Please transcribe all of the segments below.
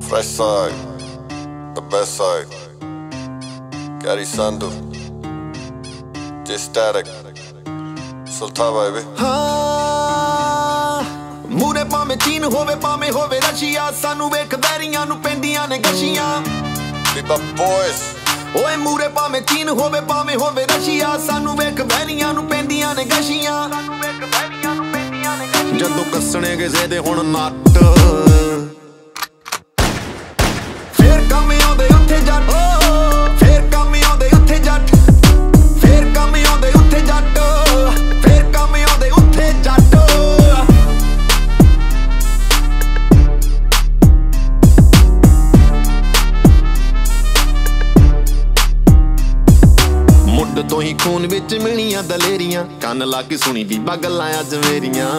Fresh side, the best side. Gary Sandu, J Static, Sultan baby. ਮੂਰੇ ਭਾਵੇਂ ਚੀਨ ਹੋਵੇ ਭਾਵੇਂ ਹੋਵੇ ਰਸ਼ੀਆ ਸਾਨੂੰ ਵੇਖ ਵੈਰੀਆਂ ਨੂੰ ਪੈਂਦੀਆਂ ਨੇ ਗਸ਼ੀਆਂ Biba boys. ਓਏ ਮੂਰੇ ਭਾਵੇਂ ਚੀਨ ਹੋਵੇ ਭਾਵੇਂ ਹੋਵੇ ਰਸ਼ੀਆ ਸਾਨੂੰ ਵੇਖ ਵੈਰੀਆਂ ਨੂੰ ਪੈਂਦੀਆਂ ਨੇ ਗਸ਼ੀਆਂ ਜਦੋਂ ਕੱਸਣੇ ਕਿਸੇ ਦੇ ਹੁਣ ਨੱਟ ਫੇਰ ਕੰਮ ਆਉਂਦੇ ਉੱਥੇ ਜੱਟ ਫੇਰ ਕੰਮ ਆਉਂਦੇ ਉੱਥੇ ਜੱਟ ਫੇਰ ਕੰਮ ਆਉਂਦੇ ਉੱਥੇ ਜੱਟ ਫੇਰ ਕੰਮ ਆਉਂਦੇ ਉੱਥੇ ਜੱਟ ਮੁੱਢ ਤੋਂ ਹੀ ਖੂਨ ਵਿੱਚ ਮਿਲੀਆਂ ਦਲੇਰੀਆਂ ਕੰਨ ਲਾ ਕੇ ਸੁਣੀ ਬੀਬਾ ਗੱਲਾਂ ਅੱਜ ਮੇਰੀਆਂ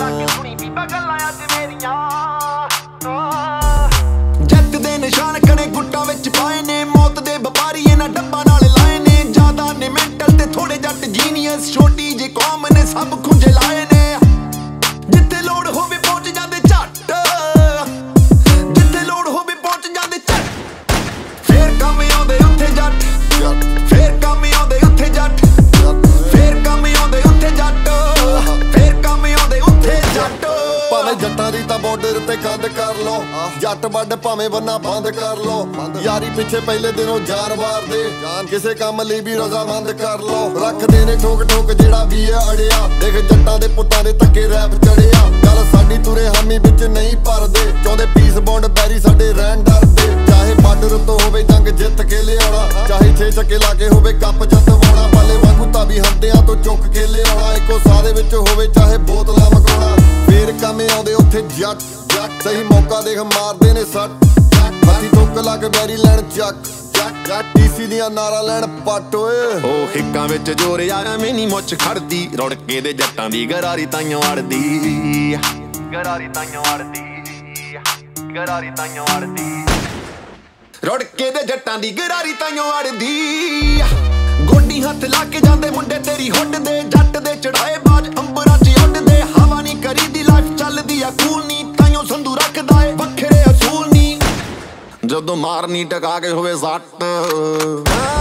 ਜੱਟ ਦੇ ਨਿਸ਼ਾਨ ਕਣੇ ਗੁੱਟਾਂ ਵਿੱਚ ਪਾਏ ਨੇ ਮੌਤ ਦੇ ਵਪਾਰੀ ਇਹਨਾਂ ਡੱਬਾਂ ਨਾਲ ਲਾਏ ਨੇ ਜ਼ਿਆਦਾ ਨੇ ਮੈਂਟਲ ਤੇ ਥੋੜੇ ਜੱਟ ਜੀਨੀਅਸ ਛੋਟੀ ਜਿਹੀ ਕੌਮ ਨੇ ਸਭ ਖੁੰਝੇ ਲਾਏ ਨੇ ਜਿੱਥੇ ਲੋੜ ਹੋਵੇ ਪਹੁੰਚ ਜਾਂਦੇ ਝੱਟ ਜਿੱਥੇ ਲੋੜ ਹੋਵੇ ਪਹੁੰਚ ਜਾਂਦੇ ਝੱਟ ਫੇਰ ਕੰਮ ਆਉਂਦੇ ਉੱਥੇ ਜੱਟ ਫੇਰ ਕੰਮ ਆਉਂਦੇ ਉੱਥੇ ਜੱਟ ਫੇਰ ਕੰਮ ਆਉਂਦੇ ਉੱਥੇ ਜੱਟ ਫੇਰ ਕੰਮ ਆਉਂਦੇ ਉੱਥੇ ਜੱਟ ਭਾਵੇਂ ਜੱਟਾਂ ਦੀ ਤਾਂ ਬਾਰਡਰ ਤੇ ਕੰਧ ਕਰ ਲੋ ਜੱਟ ਵੱਡ ਭਾਵੇਂ ਬੰਨਾ ਬੰਦ ਕਰ ਲੋ ਯਾਰੀ ਪਿੱਛੇ ਪਹਿਲੇ ਦਿਨੋਂ ਜਾਨ ਵਾਰਦੇ ਕਿਸੇ ਕੰਮ ਲਈ ਵੀ ਰਜ਼ਾਮੰਦ ਕਰ ਲੋ ਰੱਖਦੇ ਨੇ ਠੋਕ ਠੋਕ ਜਿਹੜਾ ਵੀ ਹੈ ਅੜਿਆ ਦੇਖ ਜੱਟਾਂ ਦੇ ਪੁੱਤਾਂ ਦੇ ਧੱਕੇ ਰੈਪ ਚੜਿਆ ਗੱਲ ਸਾਡੀ ਤੁਰੇ ਹਾਮੀ ਵਿੱਚ ਨਹੀਂ ਭਰਦੇ ਚਾਹੁੰਦੇ ਪੀਸ ਬੌਂਡ ਬੈਰੀ ਸਾਡੇ ਰਹਿਣ ਡਰਦੇ ਚਾਹੇ ਬਾਰਡਰ ਤੋਂ ਹੋਵੇ ਜੰਗ ਜਿੱਤ ਕੇ ਲਿਆਉਣਾ ਚਾਹੇ 6 ਚੱਕੇ ਲਾ ਕੇ ਹੋਵੇ ਕੱਪ ਜੱਤਵਾਉਣਾ ਪਾਲੇ ਵਾਂਗੂ ਤਾਂ ਵੀ ਹੰਦਿਆਂ ਤੋਂ ਚੁੱਕ ਕੇ ਲਿਆਉਣਾ ਇੱਕੋ ਸਾਹ ਦੇ ਵਿੱਚ ਹੋਵੇ ਚਾਹੇ ਬੋਤਲਾਂ ਮਕਾਉਣਾ ਫੇਰ ਕੰਮ ਆਉਂਦੇ ਉੱਥੇ ਜੱਟ ਸਹੀ ਮੌਕਾ ਦੇਖ ਮਾਰਦੇ ਨੇ ਸੱਟ ਹੱਥੀ ਠੋਕ ਲਾ ਕੇ ਬੈਰੀ ਲੈਣ ਚੱਕ ਜੱਟ ਡੀਸੀ ਦੀਆਂ ਨਾਰਾ ਲੈਣ ਪੱਟ ਓਏ ਉਹ ਹਿੱਕਾਂ ਵਿੱਚ ਜੋਰ ਯਾਰਾ ਮੈਨੀ ਮੁੱਛ ਖੜਦੀ ਰੁੜਕੇ ਦੇ ਜੱਟਾਂ ਦੀ ਗਰਾਰੀ ਤਾਈਓ ਅੜਦੀ ਗਰਾਰੀ ਤਾਈਓ ਅੜਦੀ ਗਰਾਰੀ ਤਾਈਓ ਅੜਦੀ ਰੁੜਕੇ ਦੇ ਜੱਟਾਂ ਦੀ ਗਰਾਰੀ ਤਾਈਓ ਅੜਦੀ ਗੋਡੀ ਹੱਥ ਲਾ ਕੇ ਜਾਂਦੇ ਮੁੰਡੇ ਤੇਰੀ ਹੁੱਡ ਦੇ ਜੱਟ ਦੇ ਚੜਾਏ ਬਾਜ ਅੰਬਰਾਂ 'ਚ ਉੱਡਦੇ ਹਵਾ ਨਹੀਂ ਕਰੀਦੀ ਲਾਈਫ ਚੱਲਦੀ ਆ ਕੂਲ ਨਹੀਂ ਤਾਈਓ ਸੰਧੂ ਰੱਖਦਾ ਏ ਵੱਖਰੇ ਅਸੂਲ ਨਹੀਂ ਜਦੋਂ ਮਾਰਨੀ ਟਕਾ ਕੇ ਹੋਵੇ ਸੱਟ